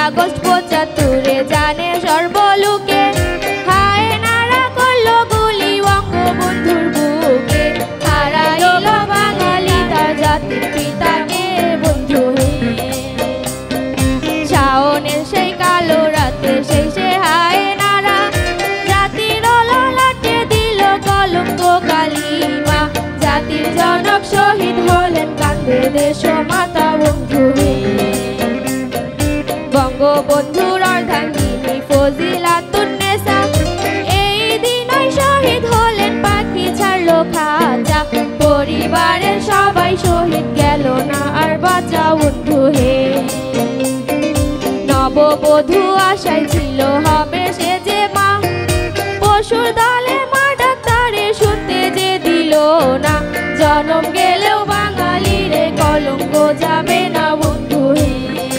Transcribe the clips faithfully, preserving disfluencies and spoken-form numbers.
August পঁচাত্তরে জানে সর্বলোকে, হায় নারা করলো গুলি বঙ্গবন্ধুর বুকে। হারাইল বাঙালি তার জাতির পিতাকে বন্ধু হে। শাওনের সেই কালো রাতে সেই সে হায় নারা, জাতির ললাটে দিল কলঙ্ক কালিমা। জাতির জনক শহীদ হলেন কান্দে দেশ মাতা বন্ধু হে। বঙ্গবন্ধুর অর্ধাঙ্গিনী ফজিলাতুন্নেসা, এই দিনই শহীদ হলেন পাখি ছাড়লো খাঁচা। পরিবারের সবাই শহীদ গেল না আর বাঁচা বন্ধু হে। নববধূ আশায় ছিল হবে সে যে মা, পশুর দলে মা ডাক্তারে শুনতে যে দিল না। জনম গেলেও বাঙালিরে কলঙ্ক যাবে না বন্ধু হে।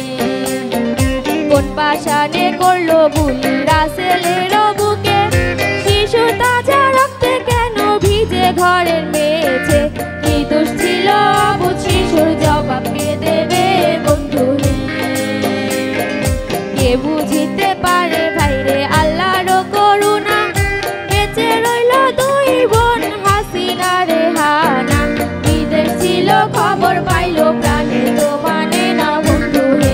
কোন পাষাণে করলো বুলি রাসেলের বুকে, শিশুর তাজা রক্তে কেন ভিজে ঘরের মেঝে। কি দোষ ছিল অবুঝ শিশুর জবাব কে দেবে বন্ধু হে। কে বুঝিতে পারে ভাইরে আল্লাহর করুণা, বেঁচে রইল দুই বোন হাসিনা রেহানা। বিদেশ ছিল খবর পাইল প্রাণে তো মানে না বন্ধু হে।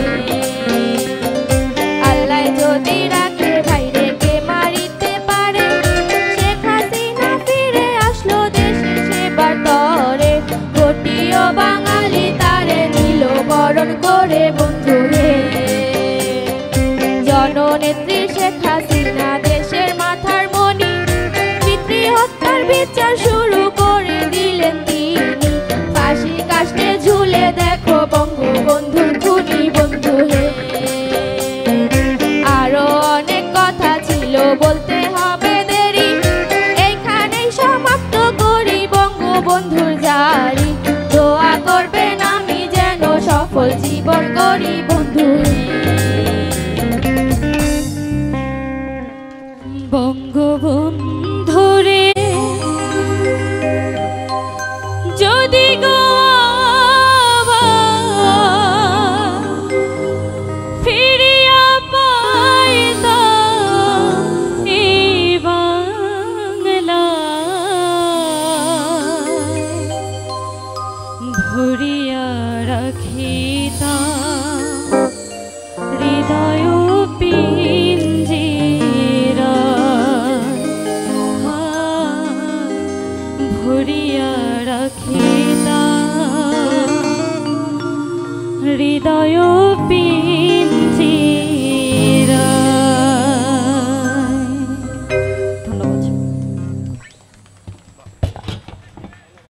আল্লাহ যদি রাখে ভাইরে কে মারিতে পারে, শেখ হাসিনা ফিরে আসলো দেশে সেবার তরে। কোটিও বাঙালি তারে নিল বরণ করে বন্ধু হে। জননেত্রী শেখ হাসিনা দেশের মাথার মণি, পিতৃ হত্যার বিচার শুরু করে দিলেন তিনি। ফাঁসি কাষ্টে ঝুলে দেখো বঙ্গবন্ধুর খুনি বন্ধু হে। আরো অনেক কথা ছিল বলতে হবে দেরি, এইখানেই সমাপ্ত করি বঙ্গবন্ধুর জারি। দোয়া করবেন আমি যেন সফল জীবন করি বন্ধু হে। বঙ্গ